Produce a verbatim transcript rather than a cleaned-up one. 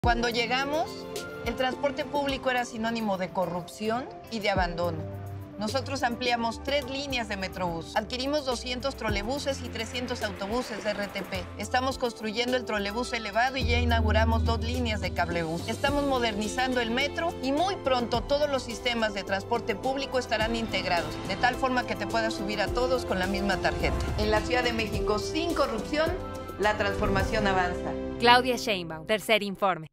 Cuando llegamos, el transporte público era sinónimo de corrupción y de abandono. Nosotros ampliamos tres líneas de Metrobús. Adquirimos doscientos trolebuses y trescientos autobuses de R T P. Estamos construyendo el trolebús elevado y ya inauguramos dos líneas de cablebús. Estamos modernizando el metro y muy pronto todos los sistemas de transporte público estarán integrados, de tal forma que te puedas subir a todos con la misma tarjeta. En la Ciudad de México, sin corrupción, la transformación avanza. Claudia Sheinbaum, Tercer Informe.